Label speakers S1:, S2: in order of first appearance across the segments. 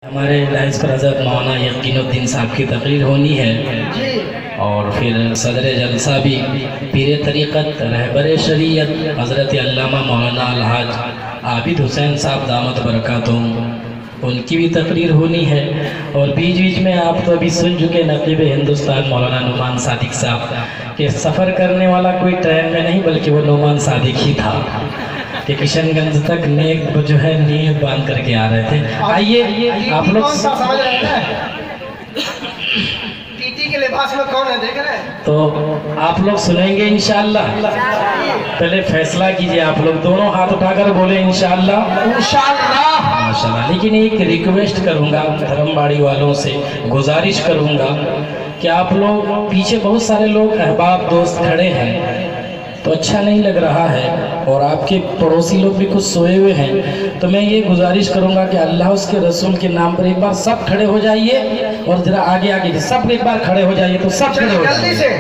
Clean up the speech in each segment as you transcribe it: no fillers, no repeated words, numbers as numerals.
S1: हमारे लाइस पर हज़रत मौलाना यकीनुद्दीन साहब की तकरीर होनी है और फिर सदर जलसा भी पीर तरीक़त रहबर शरीयत हज़रत अल्लामा मौलाना अलहाज आबिद हुसैन साहब दामत बरकातुहुम उनकी भी तकरीर होनी है। और बीच बीच में आप तो अभी सुन चुके नकीब हिंदुस्तान मौलाना नुमान सादिक साहब के सफ़र करने वाला कोई ट्रेन में नहीं बल्कि वो नुमान सादिक ही था कि किशनगंज तक नेक जो है नीयत बांध करके आ रहे थे। आइए आप लोग
S2: समझ रहे हैं टीटी के लिबास में कौन है देख रहे हैं,
S1: तो आप लोग सुनेंगे इंशाअल्लाह। पहले फैसला कीजिए, आप लोग दोनों हाथ उठाकर बोले इंशाअल्लाह
S2: इंशाअल्लाह
S1: माशाअल्लाह। लेकिन एक रिक्वेस्ट करूंगा धर्मबाड़ी वालों से, गुजारिश करूंगा कि आप लोग पीछे बहुत सारे लोग अहबाब दोस्त खड़े हैं तो अच्छा नहीं लग रहा है और आपके पड़ोसी लोग भी कुछ सोए हुए हैं, तो मैं ये गुजारिश करूंगा कि अल्लाह उसके रसूल के नाम पर एक बार सब खड़े हो जाइए और जरा आगे आगे सब एक बार खड़े हो जाइए। तो सब खड़े हो
S2: जल्दी
S1: जाइए,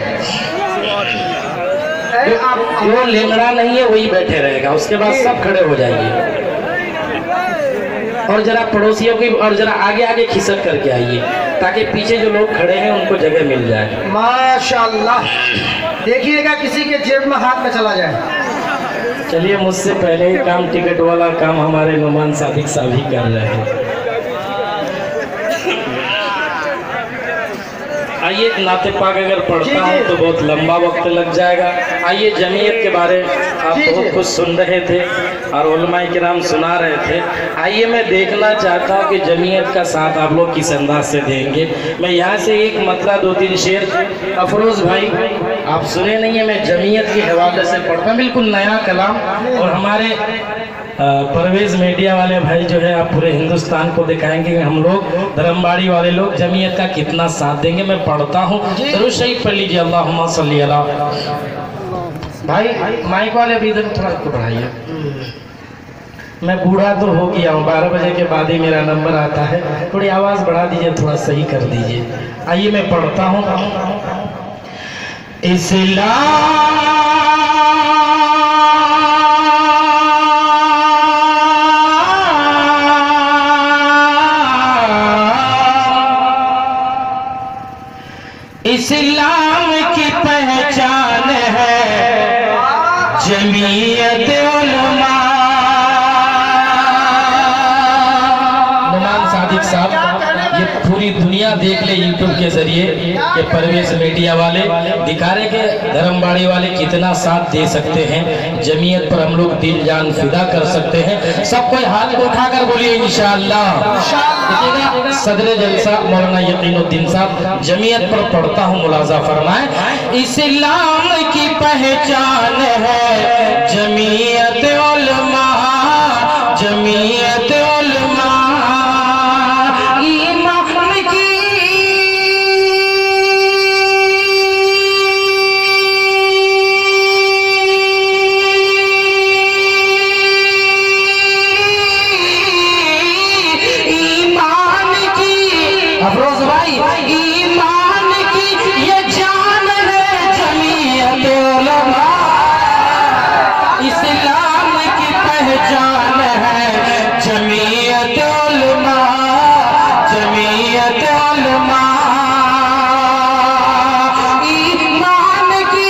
S2: से
S1: वो लेंगड़ा नहीं है वही बैठे रहेगा, उसके बाद सब खड़े हो जाइए और जरा पड़ोसियों की और जरा आगे आगे खिसक करके आइए ताकि पीछे जो लोग खड़े हैं उनको जगह मिल जाए।
S2: माशाअल्लाह। देखिएगा किसी के जेब में हाथ में चला जाए।
S1: चलिए, मुझसे पहले ही काम टिकट वाला काम हमारे नुमान सादिक साहब ही कर रहे हैं। आइए, नाते पाक अगर पढ़ता हूँ तो बहुत लंबा वक्त लग जाएगा। आइए, जमीयत के बारे आप बहुत कुछ सुन रहे थे और उलमाए किराम सुना रहे थे। आइए, मैं देखना चाहता हूँ कि जमीयत का साथ आप लोग किस अंदाज से देंगे। मैं यहाँ से एक मतलब 2-3 शेर अफरोज भाई आप सुने नहीं है, मैं जमीयत के हवाले से पढ़ता हूँ, बिल्कुल नया कलाम। और हमारे परवेज मीडिया वाले भाई जो है आप पूरे हिंदुस्तान को दिखाएंगे हम लोग धर्मबाड़ी वाले लोग जमीयत का कितना साथ देंगे। मैं पढ़ता हूँ, जरूर शहीद पढ़ लीजिए। अल्लाहुम्मा सल्ली अला। भाई माइक वाले भी इधर थोड़ा बढ़ाइए। मैं बूढ़ा तो हो गया हूँ, 12 बजे के बाद ही मेरा नंबर आता है, थोड़ी आवाज़ बढ़ा दीजिए, थोड़ा सही कर दीजिए। आइए मैं पढ़ता हूँ। इस्लाम इस्लाम की पहचान है जमीयत उलमा। नुमान सादिक साहब ये पूरी दुनिया देख ले यूट्यूब के जरिए कि परवेज मीडिया वाले दिखा रहे कि धर्मबाड़ी वाले कितना साथ दे सकते हैं, जमीयत पर हम लोग दिल जान फिदा कर सकते हैं। सब कोई हाथ को उठाकर बोलिए इंशाअल्लाह। देखिएगा सदर जलसा मौलाना यकीनुद्दीन साहब जमीयत पर पढ़ता हूँ, मुलाजा फरमाए। इस्लाम की पहचान है जमीयत उलमा, जमीयत उलमा। अफरोज भाई, ईमान की ये जान है जमीयत उलमा, इस्लाम की पहचान है जमीयत उलमा, जमीयत उलमा। ईमान की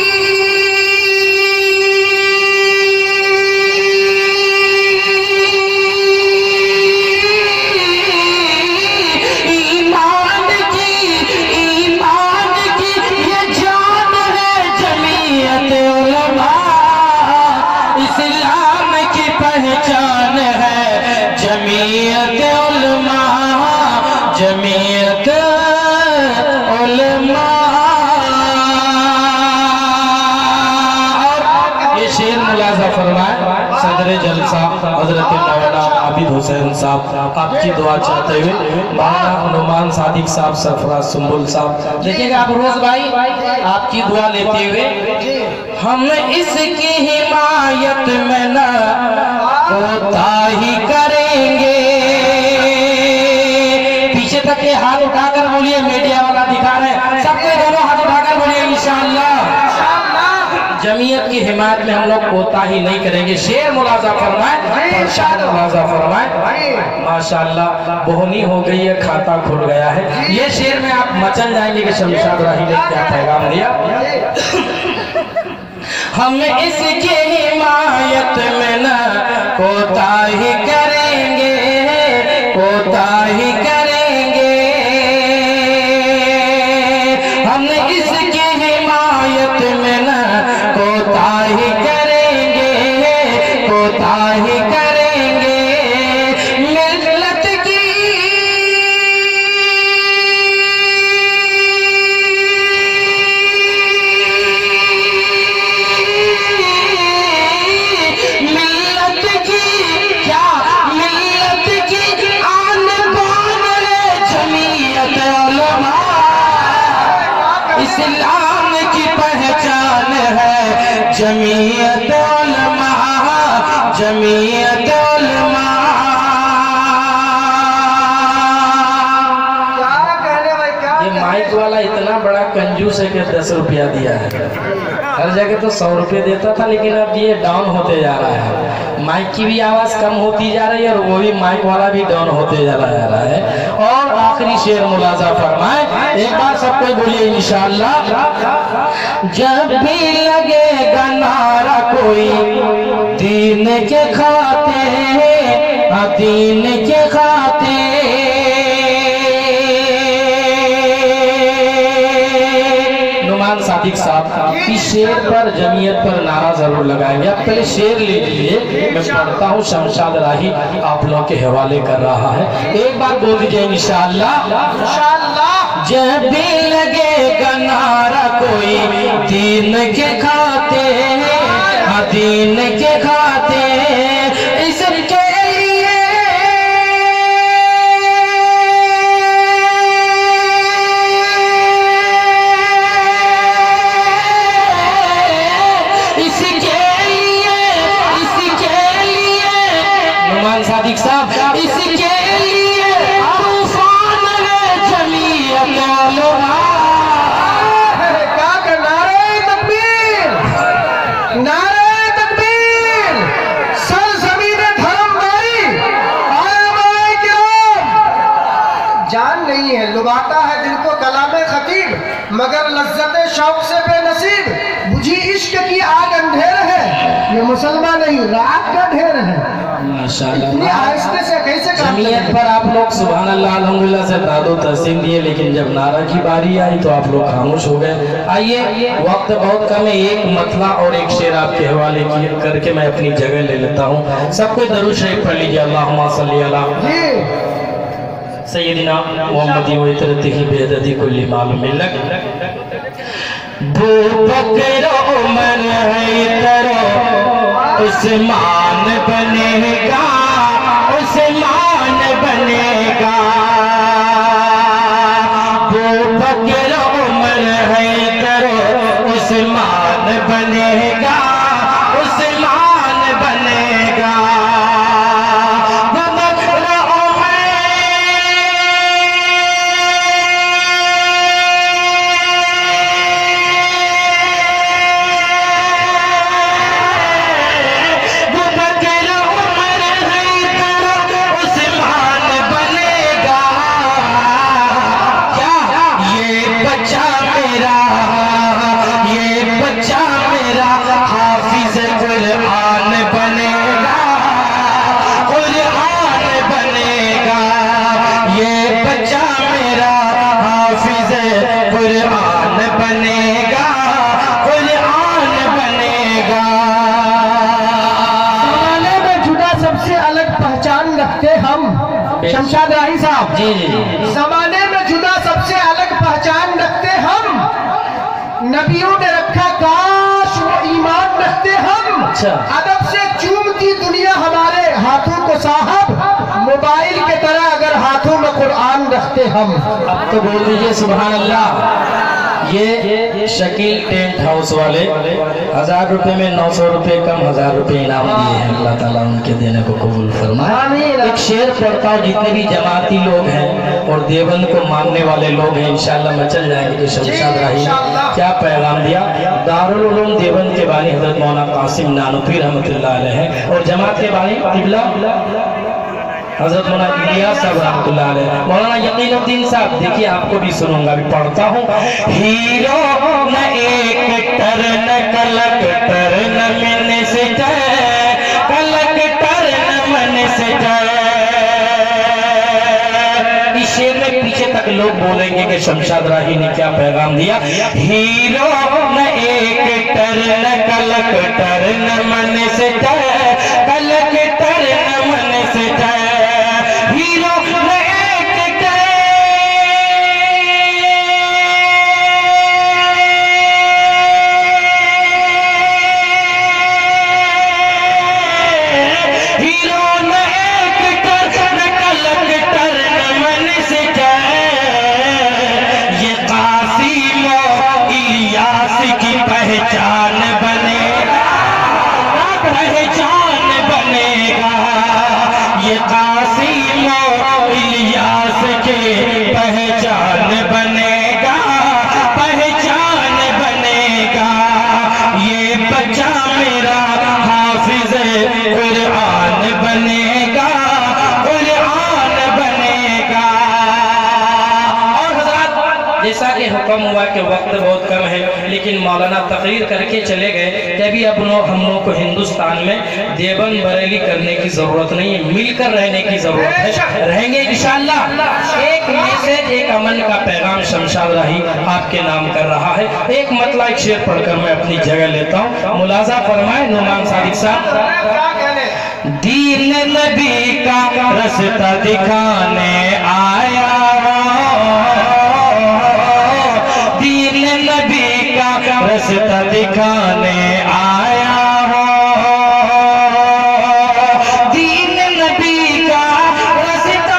S1: इस्लाम की पहचान है जमीयत उलमा, जमीयत उलमा। और ये शेर मुलाजा फरमाए सदर जलसा हजरत मौलाना आबिद हुसैन साहब, आपकी दुआ चाहते हुए मौलाना नुमान सादिक साहब, सरफराज सुंबुल साहब। देखिएगा आप रोज भाई आपकी दुआ लेते हुए हम इसकी हिमायत में न कोताही करेंगे। पीछे तक के हाथ उठाकर बोलिए, मीडिया वाला दिखा रहे हैं, सबके दोनों हाथ उठाकर बोलिए इंशाअल्लाह। जमीयत की हिमायत में हम लोग कोताही नहीं करेंगे। शेर मुलाजा फरमाए, मुलाजा फरमाए। माशाअल्लाह बोहनी हो गई है, खाता खुल गया है। ये शेर में आप मचल जाएंगे कि शमशाद राही ने क्या पैगाम दिया। हम इसकी हिमायत में न कोताही करेंगे, कोताही करेंगे। हम इसकी हिमायत में न कोताही करेंगे, कोताही करेंगे। मिल्लत की इस्लाम की पहचान है जमीयत उलमा, जमीयत उलमा। ये माइक वाला इतना बड़ा कंजूस है कि 10 रुपया दिया है। हर जगह तो 100 रुपये देता था, लेकिन अब ये डाउन होते जा रहा है। माइक की भी आवाज कम होती जा रही है और वो भी माइक वाला भी डाउन होते जा रहा है। और आखिरी शेर मुलाजा फरमाए, एक बार सब कोई बोलिए इंशाअल्लाह। जब भी लगेगा नारा कोई दीन के खाते, दीन के खाते, नुमान सादिक साहब इस शेर पर जमीयत पर नारा जरूर लगाएंगे। आप पहले शेर ले लीजिए, मैं पढ़ता हूँ। शमशाद राही आप लोगों के हवाले कर रहा है, एक बार बोल दीजिए इंशाअल्लाह। जब भी लगेगा नारा कोई दीन के खाते, दीन के खाते, इसके सादिक साहब इसके लिए तूफान है जमीयत उलमा। नारे तकबीर, नारे तकबीर। सरजमीन धर्मदारी आलमाए किराम। जान नहीं है, लुभाता है दिल को कलामे खतीब, मगर लज्जत शौक से बेनसीब। बुझी इश्क की आग अंधेर है, ये मुसलमान नहीं रात का ढेर है। माशाअल्लाह से कैसे जमीयत पर आप लोग सुभान अल्लाह अल्हम्दुलिल्लाह से दादो तहसीन दिए, लेकिन जब नारा की बारी आई तो आप लोग खामोश हो गए। आइए, वक्त बहुत कम है, एक मतला और एक शेर आपके हवाले करके मैं अपनी जगह ले लेता हूँ। सब कोई दरूद शरीफ पढ़ लीजिए। अल्लाहुम्मा सल्ली अला सय्यदिना मुहम्मदी व इतरतिही बेअददी कुल्ली मालूम लक। बू बकर उमर है तरो उस्मान बनेगा, उस्मान बनेगा। वो बकर उमर है तरो उस्मान बनेगा, उस्मान बनेगा। शमशाद राही साहब जी, जमाने में जुदा सबसे अलग पहचान रखते हम। नबियों ने रखा, काश वो ईमान रखते हम। अदब से चूमती दुनिया हमारे हाथों को साहब, मोबाइल के तरह अगर हाथों में कुरान रखते हम। अब तो बोल दीजिए सुभान अल्लाह। ये शकील टेंट हाउस वाले 1000 रुपए में 900 रुपए कम 1000 रुपए इनाम दिए हैं। अल्लाह ताला उनके देने को कबूल फरमाए। एक शेर पढ़ता हूँ, जितने भी जमाती लोग हैं और देवबंद को मानने वाले लोग हैं, इंशाल्लाह मचल जाएंगे कि शमशाद राही ने क्या पैगाम दिया। दारुल उलूम देवबंद के बानी हजरत मौलाना कासिम नानूफी रहमतुल्लाह अलैह हैं और जमात के बानी किबला हजरत मौलाना इलियास साहब रहमतुल्लाह अलैह। मौलाना यकीनुद्दीन साहब, देखिए आपको भी सुनूंगा, भी पढ़ता हूँ। हीरो न एक टर न कलेक्टर न मिनिस्टर, कलेक्टर न मिनिस्टर। इस शेर में पीछे तक लोग बोलेंगे कि शमशाद राही ने क्या पैगाम दिया। हीरो न एक टर न कलेक्टर न मिनिस्टर, कलेक्टर न मिनिस्टर। हीरो न एक हीरो न एक टर न कलेक्टर न मिनिस्टर। ये कासिम इलियास की पहचान बनेगा, पहचान बनेगा। ये कासिम इलियास के पहचान बनेगा, पहचान बनेगा। ये बच्चा मेरा हाफिज कुरान बनेगा, कुरान बनेगा। और हज़रात, जैसा कि हुक्म हुआ कि वक्त बहुत कम है, लेकिन मौलाना तकरीर करके चले गए कि अभी हम लोग को हिंदुस्तान में देवबंद बरेली करने की जरूरत नहीं है, मिलकर रहने की जरूरत है। रहेंगे इंशाअल्लाह। एक मैसेज, एक अमन का पैगाम शमशाद राही आपके नाम कर रहा है। एक मतलब एक शेर पढ़कर मैं अपनी जगह लेता हूँ, मुलाजा फरमाए नुमान सादिक साहब। दीन नबी का रास्ता दिखाने आया, दीन नबी का रास्ता दिखाने आया हो, दीन नबी का रास्ता,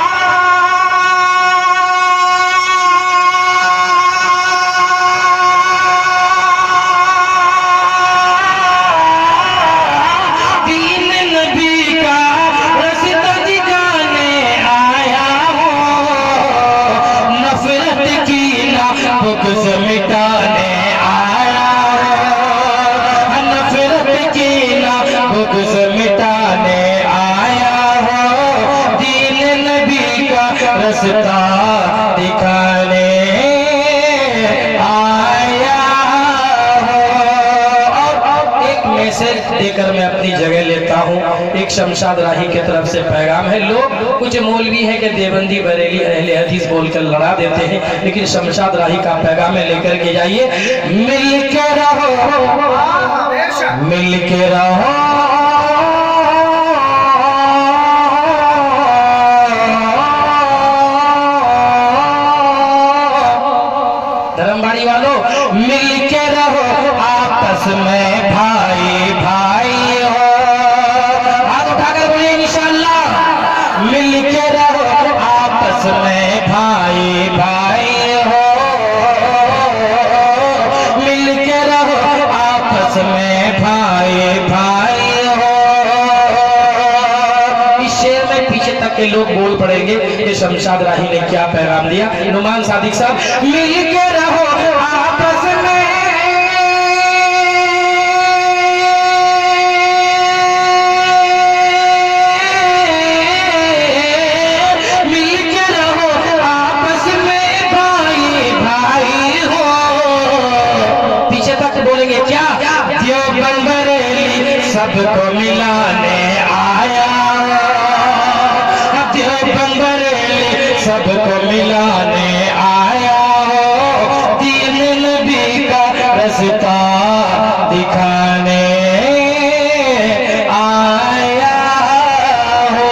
S1: दीन नबी का रास्ता दिखाने आया हो। नफरत की ना बुग़्ज़ मिटाने आया हो, नफरत की ना बुग़्ज़ मिटाने आया हो। दीन नबी का रास्ता दिखाने आया हो। और एक मैसेज देकर मैं अपनी जगह लेता हूँ। एक शमशाद राही की तरफ से पैगाम है। लोग कुछ मौलवी है कि देवबंदी बरेली अहले हदीस बोलकर लड़ा देते हैं, लेकिन शमशाद राही का पैगाम है, लेकर के जाइए। मिल के रहो, मिल के रहो, धर्मबाड़ी वालों, मिल के रहो आपस में भाई भाई हो। हाथ उठाकर बोले इंशाअल्लाह। मिल के रहो आपस में भाई भाई हो, मिल के रहो आपस में भाई भाई हो। इस शेर में पीछे तक के लोग बोल पड़ेंगे कि शमशाद राही ने क्या पैगाम दिया। नुमान सादिक साहब, मिल के रहो आपस में, मिल के रहो आपस में भाई भाई हो। पीछे तक बोलेंगे क्या? देवबंद बरेली सबको मिलाने आया, देवबंद बरेली सबको मिलाने आया हो। दीन नबी का रास्ता दिखाने आया हो।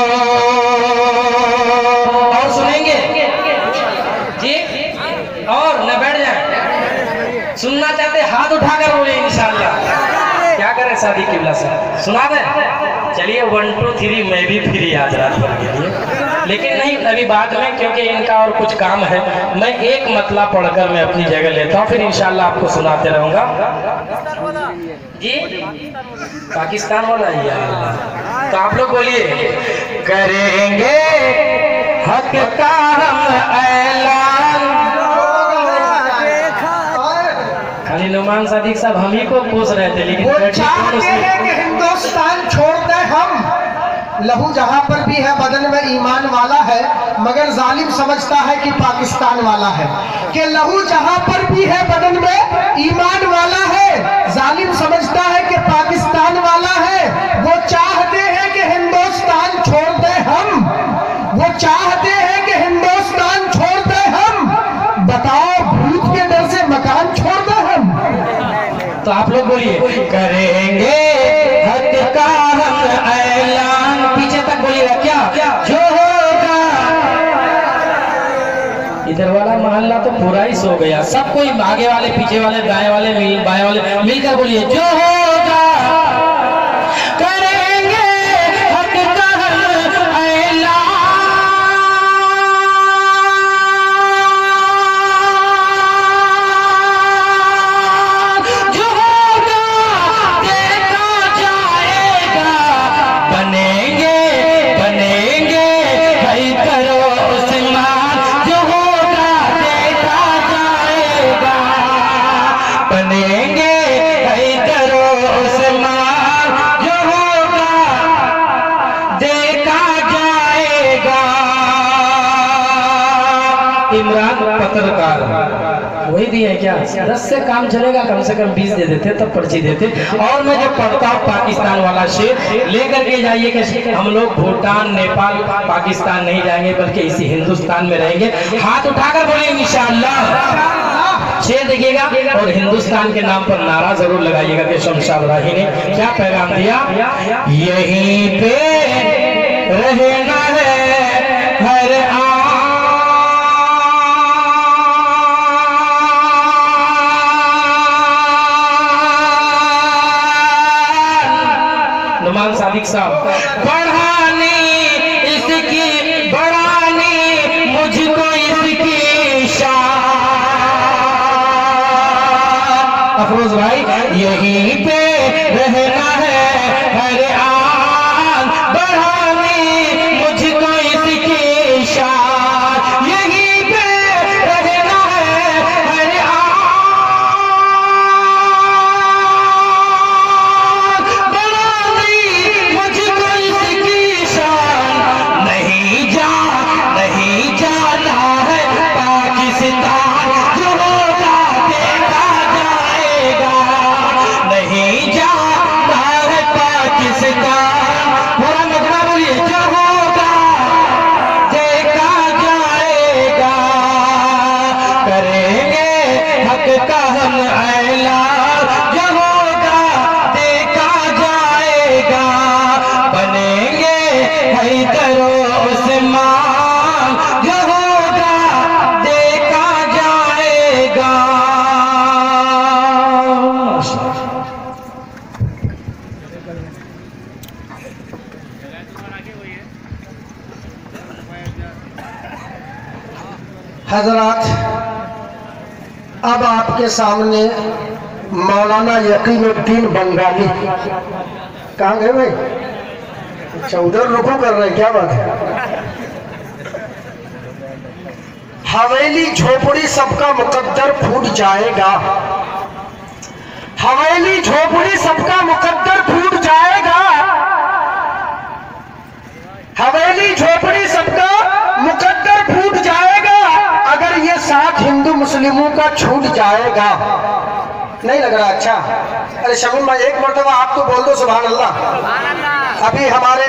S1: और सुनेंगे जी, और न बैठ जाए। सुनना चाहते हाथ उठाकर बोले इंशाअल्लाह। क्या करें शादी किबला से सुना दें? चलिए 1 2 3 मैं भी फ्री आज रात भर के लिए, लेकिन नहीं अभी बाद में, क्योंकि इनका और कुछ काम है। मैं एक मतला पढ़कर मैं अपनी जगह लेता हूँ, फिर इंशाअल्लाह आपको सुनाते रहूँगा जी। पाकिस्तान वाला ही है तो आप लोग बोलिए। करेंगे हक का सादिक साहब हम ही को पोस रहे थे, लेकिन
S2: वो चाहते हैं कि हिंदुस्तान छोड़ दे हम। लहू जहां पर भी है बदन में ईमान वाला है, मगर जालिम समझता है कि पाकिस्तान वाला है। कि लहू जहां पर भी है बदन में ईमान वाला है, जालिम समझता है कि पाकिस्तान वाला है। वो चाहते हैं कि हिंदुस्तान छोड़ दे हम, वो चाहते हैं कि हिंदुस्तान छोड़ दे हम। बताओ भूत के डर से मकान छोड़ दे हम।
S1: तो आप लोग बोलिए, करेंगे हक का हम ऐलान, पीछे तक बोलिएगा क्या जो होगा। इधर वाला मोहल्ला तो पूरा ही सो गया, सब कोई आगे वाले पीछे वाले दाएं वाले बाएं वाले मिलकर बोलिए, जो होगा करेंगे हक का हम ऐलान, जो होगा देखा जाएगा, बनेंगे बनेंगे भाई करो उस्मान, जो होगा देखा जाएगा, बनेंगे भाई करो उस्मान, जो होगा देखा जाएगा। इमरान पत्रकार वही दिए क्या, 10 से काम चलेगा, कम से कम 20 दे देते तब पर्ची देते। और मैं जब पढ़ता हूँ पाकिस्तान वाला शेर लेकर के जाइए कि हम लोग भूटान नेपाल पाकिस्तान नहीं जाएंगे बल्कि इसी हिंदुस्तान में रहेंगे, हाथ उठाकर बोलेंगे इंशाअल्लाह। शेर देखिएगा और हिंदुस्तान के नाम पर नारा जरूर लगाइएगा कि शमशाद राही ने क्या पैगाम दिया, यहीं पे रहना है हर नुमान सादिक साहब, बढ़ानी इसकी बढ़ानी मुझको इसकी शान, अफरोज भाई यहीं पे रहना है हर आन, बढ़ानी मुझको इसकी शान, यहीं पे रहना है हर आन, बढ़ानी मुझको इसकी शान, नहीं जाना है पाकिस्तान, जो होगा देखा जाएगा, नहीं जाना है पाकिस्तान, पूरा मजमा बोलिए, जो होगा देखा जाएगा, करेंगे हक का हम ऐलान, जो होगा देखा जाएगा, बनेंगे हैदरो उस्मान, जो होगा देखा जाएगा।
S2: हजरात, अब आपके सामने मौलाना यकीनुद्दीन बंगाली, कहाँ गए भाई? अच्छा, उधर रुको कर रहे हैं, क्या बात है? हवेली झोपड़ी सबका मुकद्दर फूट जाएगा, हवेली झोपड़ी सबका मुकद्दर फूट जाएगा, हवेली झोपड़ी सबका मुकद्दर फूट जाएगा, अगर ये साथ हिंदू मुस्लिमों का छूट जाएगा। नहीं लग रहा? अच्छा, अरे शमीम भाई एक मरतबा आप तो बोल दो सुभान अल्लाह। अभी हमारे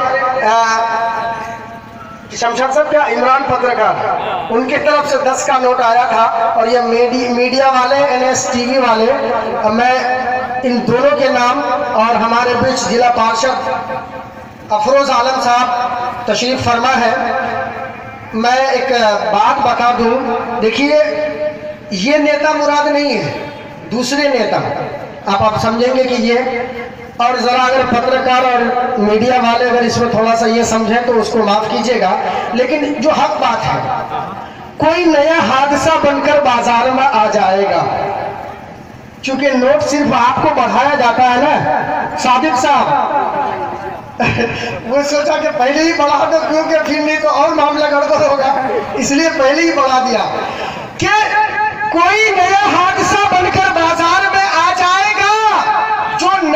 S2: शमशाद साहब क्या इमरान पत्रकार, उनकी तरफ से 10 का नोट आया था, और ये मीडिया वाले NS TV वाले, मैं इन दोनों के नाम और हमारे बीच जिला पार्षद अफरोज आलम साहब तशरीफ फरमा है। मैं एक बात बता दूं, देखिए ये नेता मुराद नहीं है, दूसरे नेता आप समझेंगे कि ये, और जरा अगर पत्रकार और मीडिया वाले अगर इसमें थोड़ा सा ये समझें तो उसको माफ कीजिएगा, लेकिन जो हक बात है, कोई नया हादसा बनकर बाजार में आ जाएगा, क्योंकि नोट सिर्फ आपको बढ़ाया जाता है ना सादिक साहब। वो सोचा कि पहले ही बढ़ा दो, क्योंकि फिर नहीं तो और मामला गड़बड़ होगा, इसलिए पहले ही बढ़ा दिया कि कोई नया हादसा बनकर बाजार में आ जाए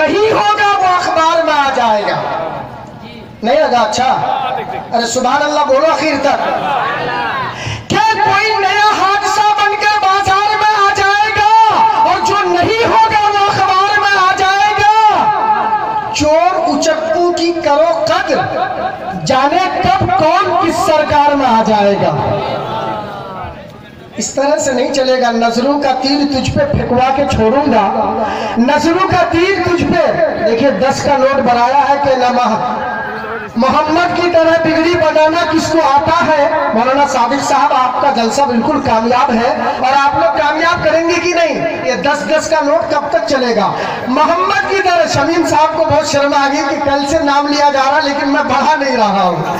S2: नहीं होगा वो अखबार में आ जाएगा। नहीं लगा? अच्छा, अरे सुभान अल्लाह बोलो आखिर तक। क्या कोई नया हादसा बनकर बाजार में आ जाएगा और जो नहीं होगा वो अखबार में आ जाएगा। चोर उचक्कू की करो कद्र, जाने कब कौन किस सरकार में आ जाएगा। इस तरह से नहीं चलेगा। नजरों का तीर तुझ पे फेंकवा के छोड़ूंगा, नजरों का तीर तुझ पे। देखिए 10 का नोट बनाया है कि नमः मोहम्मद की तरह बिगड़ी बनाना किसको आता है। मौलाना सादिक साहब आपका जलसा बिल्कुल कामयाब है और आप लोग कामयाब करेंगे कि नहीं? ये 10-10 का नोट कब तक चलेगा? मोहम्मद की तरह। शमीम साहब को बहुत शर्म आ गई कि कल से नाम लिया जा रहा लेकिन मैं बढ़ा नहीं रहा हूँ।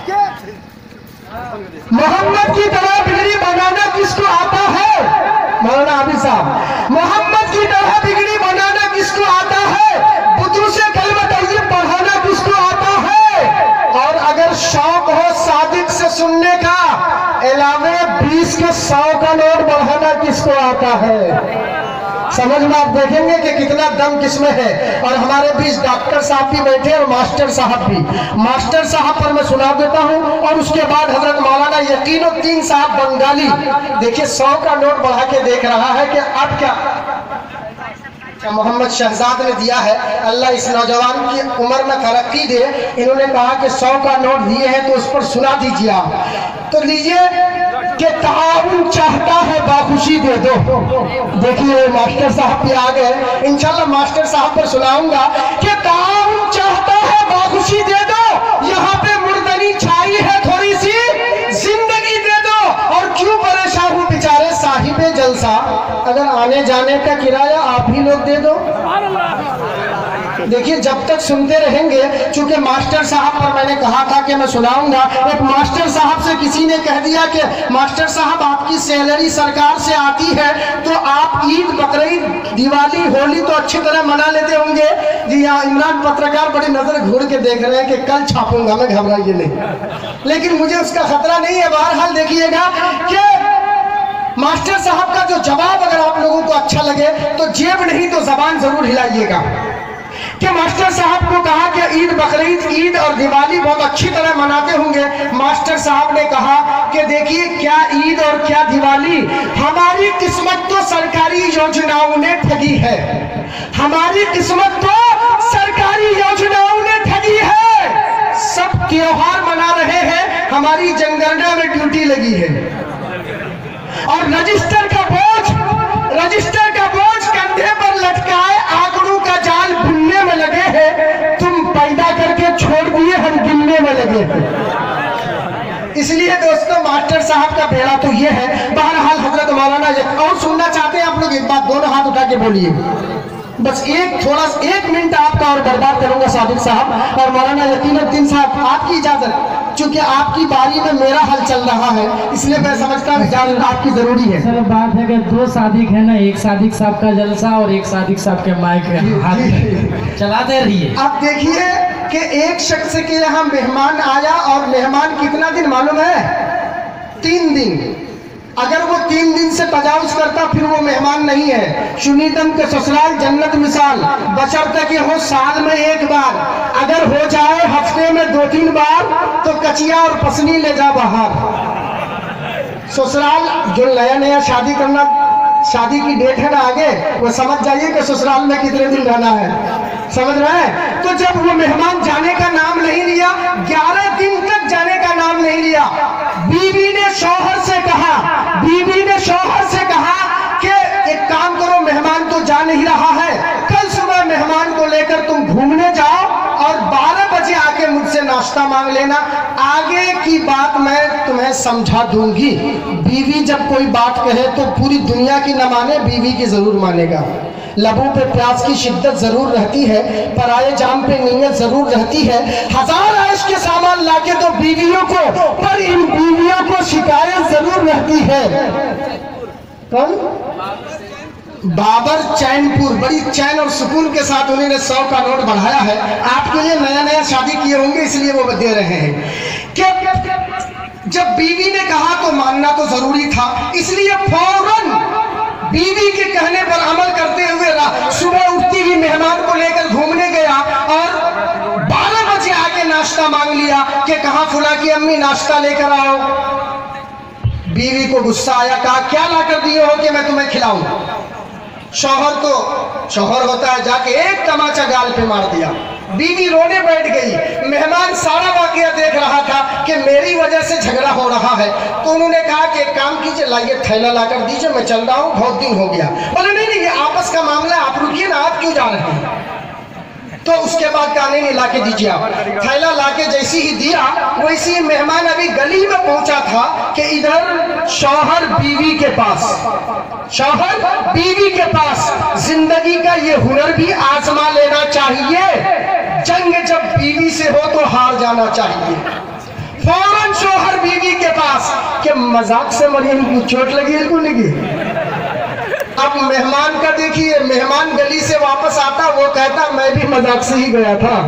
S2: मोहम्मद की तरह बिगड़ी बनाना किसको आता है? मौलाना हाफिज साहब, मोहम्मद की तरह बिगड़ी बनाना किसको आता है? बुतों से कलमा तैयब पढ़ाना किसको आता है? और अगर शौक हो सादिक से सुनने का, अलावे 20 के 100 का नोट बढ़ाना किसको आता है? समझ में आप देखेंगे कि कितना दम किसमें है। और हमारे बीच डॉक्टर साहब भी बैठे और मास्टर साहब भी। मास्टर साहब पर मैं सुना देता हूं और उसके बाद हजरत मौलाना यकीनुद्दीन साहब बंगाली, देखिए 100 का नोट बढ़ा के देख रहा है कि अब क्या मोहम्मद शहजाद ने दिया है। अल्लाह इस नौजवान की उम्र में तरक्की दे। इन्होंने कहा कि 100 का नोट दिए हैं तो उस पर सुना दीजिए आप। तो लीजिए कि ताउन चाहता है बाखुशी दे दो। देखिए मास्टर साहब भी आ गए, इंशाल्लाह मास्टर साहब पर सुनाऊंगा कि ताउन चाहता है बाखुशी दे दो, यहाँ पे मुर्दनी छाई है थोड़ी सी जिंदगी दे दो। और क्यों परेशान हूँ बेचारे साहिबे जलसा, अगर आने जाने का किराया आप ही लोग दे दो। देखिए जब तक सुनते रहेंगे, चूंकि मास्टर साहब पर मैंने कहा था कि मैं सुनाऊंगा। एक मास्टर साहब से किसी ने कह दिया कि मास्टर साहब आपकी सैलरी सरकार से आती है तो आप ईद बकरीद दिवाली होली तो अच्छी तरह मना लेते होंगे। जी हाँ, इमरान पत्रकार बड़ी नजर घूर के देख रहे हैं कि कल छापूंगा मैं, घबराइए नहीं, लेकिन मुझे उसका खतरा नहीं है। बहरहाल देखिएगा कि मास्टर साहब का जो जवाब अगर आप लोगों को अच्छा लगे तो जेब नहीं तो जबान जरूर हिलाइएगा। कि मास्टर साहब को कहा कि ईद बकरीद ईद और दिवाली बहुत अच्छी तरह मनाते होंगे। मास्टर साहब ने कहा कि देखिए क्या ईद और क्या दिवाली, हमारी किस्मत तो सरकारी योजनाओं ने ठगी है, हमारी किस्मत तो सरकारी योजनाओं ने ठगी है। सब त्योहार मना रहे हैं, हमारी जनगणना में ड्यूटी लगी है और रजिस्टर का बोझ कंधे पर लटकाए आंकड़ों का जाल बुनने में लगे हैं। तुम पैदा करके छोड़ दिए, हम गिनने में लगे हैं। इसलिए दोस्तों मास्टर साहब का बेड़ा तो ये है। बहरहाल हजरत मौलाना और सुनना चाहते हैं आप लोग एक बात, दोनों हाथ उठा के बोलिए। बस एक मिनट आपका और बर्बाद करूंगा सादिक साहब और मौलाना यकीनुद्दीन साहब, आपकी इजाजत, चूंकि आपकी बारी में मेरा हल चल रहा है इसलिए मैं समझता हूँ इजाजत आपकी जरूरी है।
S1: सर बात है कि 2 सादिक है ना, एक सादिक साहब का जलसा और एक सादिक साहब के माइक हाथ चलाते रहिए।
S2: आप देखिए कि एक शख्स के यहाँ मेहमान आया और मेहमान कितना दिन मालूम है? 3 दिन। अगर वो 3 दिन से तजावुज करता फिर वो मेहमान नहीं है। सुनीतम के ससुराल जन्नत मिसाल, बशर्ते कि हो साल में 1 बार, अगर हो जाए हफ्ते में 2-3 बार तो कचिया और पसनी ले जा बाहर। ससुराल जो नया शादी करना, शादी की डेट है ना आगे, वो समझ जाइए कि ससुराल में कितने दिन रहना है, समझ रहे हैं? तो जब वो मेहमान जाने का नाम नहीं लिया, 11 दिन तक जाने का नाम नहीं लिया, बीवी ने शौहर से कहा कि एक काम करो, मेहमान तो जा नहीं रहा है, कल सुबह मेहमान को लेकर तुम घूमने जाओ और 12 बजे आके मुझसे नाश्ता मांग लेना, आगे की बात मैं तुम्हें समझा दूंगी। बीवी जब कोई बात कहे तो पूरी दुनिया की न माने, बीवी की जरूर मानेगा। लबों पे प्यास की शिद्दत जरूर रहती है, पराये जाम पे नीयत जरूर रहती है। 1000 आयश के सामान लाके तो बीवियों को, पर इन बीवियों को शिकायत जरूर रहती है। कौन? बाबर चैनपुर, बड़ी चैन और सुकून के साथ उन्होंने 100 का नोट बढ़ाया है। आपके लिए नया शादी किए होंगे इसलिए वो दे रहे हैं। कि जब बीवी ने कहा तो मानना तो जरूरी था, इसलिए फौरन बीवी के कहने पर अमल करते हुए सुबह उठती ही मेहमान को लेकर घूमने गया और 12 बजे आके नाश्ता मांग लिया कि कहाँ फुला की अम्मी नाश्ता लेकर आओ। बीवी को गुस्सा आया, कहा क्या ला कर दिए हो कि मैं तुम्हें खिलाऊं। शौहर होता है, जाके एक तमाचा गाल पे मार दिया। बीवी रोने बैठ गई। मेहमान सारा वाकया देख रहा था कि मेरी वजह से झगड़ा हो रहा है, तो उन्होंने कहा कि एक काम कीजिए, लाइए थैला लाकर दीजिए, मैं चल रहा हूँ, बहुत दिन हो गया। बोले नहीं नहीं, ये आपस का मामला है, आप रुकिए ना, आप क्यों जा रहे हैं। तो उसके बाद कहा नहीं लाके दीजिए आप। थैला लाके जैसी ही दिया, वैसी ही मेहमान अभी गली में पहुंचा था कि इधर शौहर बीवी के पास जिंदगी का ये हुनर भी आजमा लेना चाहिए। जंग जब बीवी से हो तो हार जाना चाहिए। फौरन शौहर बीवी के पास कि मजाक से मरियम को चोट लगी है, को लगी। अब मेहमान का देखिए, मेहमान गली से वापस आता, वो कहता मैं भी मजाक से ही गया था।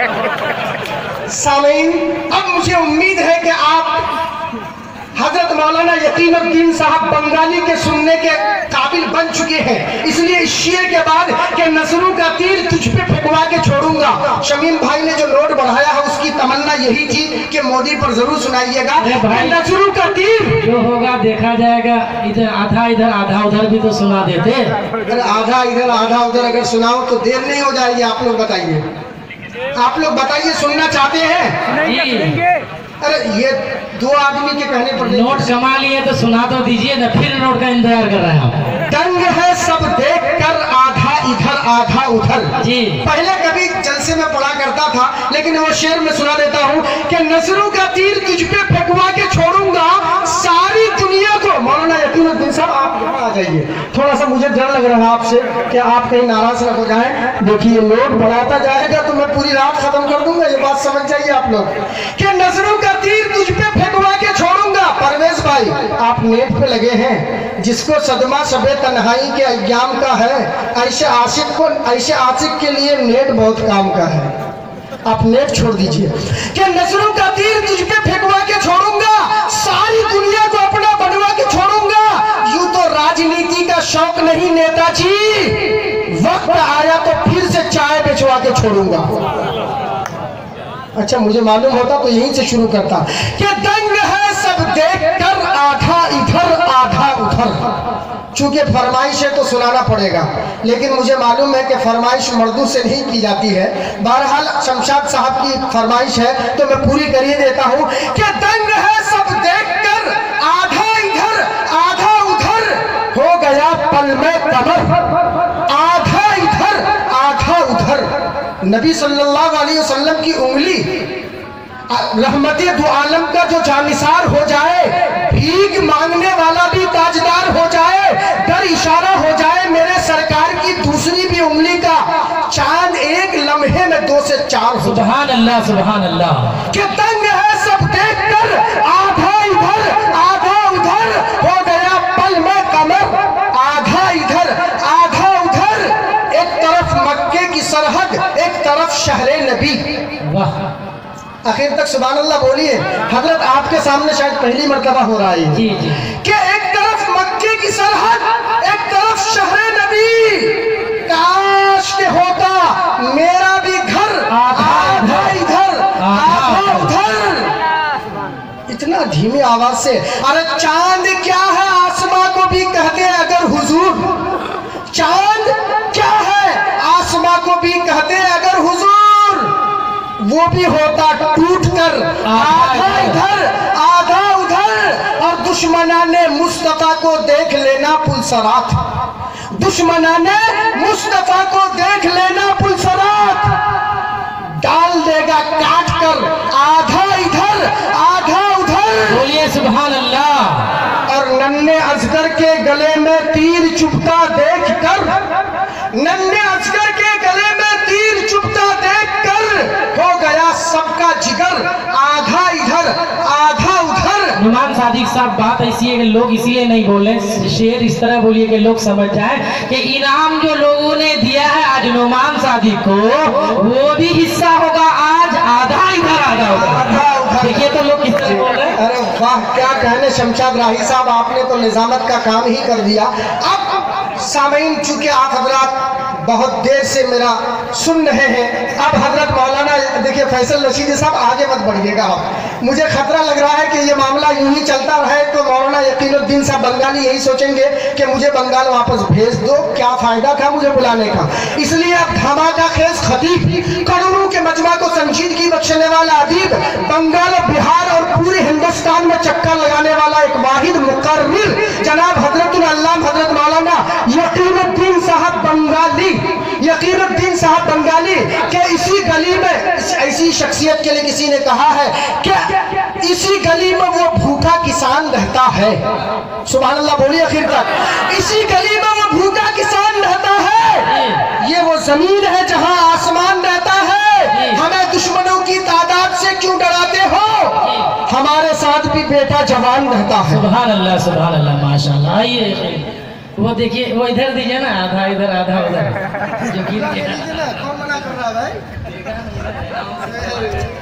S2: सामीन, अब मुझे उम्मीद है कि आप हजरत मौलाना यकीनुद्दीन साहब बंगाली के सुनने के काबिल बन चुके हैं। इसलिए इस शेर के बाद कि नजरों का तीर तुझ पे फेंकवा के छोड़ूंगा, शमीम भाई ने जो नोट बढ़ाया है उसकी तमन्ना यही थी कि मोदी पर जरूर सुनाइएगा। नजरों का तीर
S1: जो होगा देखा जाएगा, इधर आधा उधर भी तो सुना देते।
S2: आधा इधर आधा उधर अगर सुनाओ तो देर नहीं हो जाएगी। आप लोग बताइए, सुनना चाहते हैं? अरे ये दो आदमी के कहने पर
S1: नोट कमा लिए तो सुना तो दीजिए ना, फिर नोट का इंतजार कर रहे हैं हम।
S2: दंग है सब देख कर, आधा इधर आधा उधर।
S1: जी,
S2: पहले कभी जलसे में पढ़ा करता था, लेकिन वो शेर में सुना देता हूँ कि नजरों का तीर तुझ पे फेंकवा के छोड़ूंगा सारी दुनिया को। मौलाना यकीनुद्दीन साहब आप यहाँ आ जाइए, थोड़ा सा मुझे डर लग रहा है आपसे कि आप कहीं नाराज न हो जाएं। देखिए नोट बढ़ाता जाएगा तो मैं पूरी रात खत्म कर दूंगा, ये बात समझ जाइए आप लोग कि नजरों का तीर तुझ पे फेंकवा के छोड़ूंगा। परवेज भाई आप नेट पे लगे हैं, जिसको सदमा सबे तन्हाई के अय्याम का है, ऐसे आशिक के लिए नेट बहुत काम का है। आप नेट छोड़ दीजिए कि नजरों का तीर तुझ पे फेंकवा के छोड़ूंगा, सारी दुनिया को अपना बनवा के छोड़ूंगा। यूं तो राजनीति का शौक नहीं नेताजी, वक्त आया तो फिर से चाय बेचवा के छोड़ूंगा। अच्छा, मुझे मालूम होता तो यहीं से शुरू करता कि दंग है सब देख कर, आधा इधर आधा उधर। चूंकि फरमाइश है तो सुनाना पड़ेगा, लेकिन मुझे मालूम है कि फरमाइश मर्दों से नहीं की जाती है। बहरहाल शमशाद साहब की फरमाइश है तो मैं पूरी कर ही देता हूँ कि दंग है सब देख कर, आधा इधर आधा उधर, हो गया पल में कमर, आधा इधर आधा उधर। नबी सल्लल्लाहु अलैहि वसल्लम की उंगली रहमते दो आलम का जो जानिसार हो जाए, भीख मांगने वाला भी ताजदार हो जाए, डर इशारा हो जाए मेरे सरकार की दूसरी भी उंगली का, चांद एक लम्हे में 2 से 4 हो।
S1: सुभान अल्लाह, सुभान अल्लाह।
S2: कि दंग है सब देख कर, आधा इधर आधा उधर, हो गया पल में कमर, आधा इधर आधा उधर। एक तरफ मक्के की सरहद, एक तरफ शहरे नबी।
S1: वाह,
S2: आखिर तक सुभान अल्लाह बोलिए। हजरत आपके सामने शायद पहली मर्तबा हो रहा है
S1: जी जी,
S2: कि एक तरफ मक्के की सरहद, एक तरफ शहरे नबी। काश के होता मेरा भी घर, आधा इधर आधा उधर। इतना धीमी आवाज से, अरे चांद क्या है आसमां को भी कहते हैं अगर हुजूर, चांद क्या है आसमां को भी कहते हैं अगर हुजूर, वो भी होता टूट कर, आधा इधर आधा उधर। और दुश्मनाने मुस्तफा को देख लेना पुलसरात, दुश्मनाने मुस्तफा को देख लेना पुलसरात, डाल देगा काट कर, आधा इधर आधा उधर।
S1: बोलिए सुभान अल्लाह।
S2: और नन्हे असगर के गले में तीर चुभता देख कर, नन्हे असगर के गले में तीर चुभता देख कर, हो गया सबका जिगर, आधा इधर आधा उधर।
S1: नुमान सादिक साहब, बात ऐसी है कि लोग इसीलिए नहीं बोले, शेर इस तरह बोलिए कि लोग समझ जाए कि इनाम जो लोगों ने दिया है आज नुमान सादिक को, वो भी हिस्सा होगा आज आधा इधर आधा उधर। देखिए तो लोग किस तरह बोल रहे हैं।
S2: अरे वाह, क्या कहने शमशाद राही साहब, आपने तो निजामत का काम ही कर दिया। अब सामीन, चूंकि आप हजरात बहुत देर से मेरा सुन रहे हैं, अब हजरत मौलाना देखिए फैसल रशीदी साहब आगे मत बढ़िएगा आप, मुझे खतरा लग रहा है कि ये मामला यूं ही चलता रहे तो मौलाना यकीनुद्दीन साहब बंगाली यही सोचेंगे कि मुझे बंगाल वापस भेज दो, क्या फायदा था मुझे बुलाने का। इसलिए अब धमाका खेज खतीब, करोड़ों के मजमा को संजीदगी बख्शने वाला अदीब, बंगाल और बिहार और पूरे हिंदुस्तान में चक्का लगाने वाला एक वाहिद मुकर्रिर जनाब हजरतुल अल्लाम हजरत मौलाना यकीनुद्दीन साहब बंगाली, यकीनुद्दीन साहब बंगाली के इसी गली में ऐसी शख्सियत के लिए किसी ने कहा है कि इसी गली में वो भूखा किसान रहता है। सुभान अल्लाह बोलिए आखिर तक। इसी गली में वो भूखा किसान रहता है, ये वो जमीन है जहां आसमान रहता है। हमें दुश्मनों की तादाद से क्यों डराते हो, हमारे साथ भी बेटा जवान रहता है।
S1: सुभान अल्लाह माशाल्लाह। आइए वो देखिए, वो इधर दीजिए ना, आधा इधर आधा उधर, जो गिर के
S2: कौन मना कर रहा है भाई?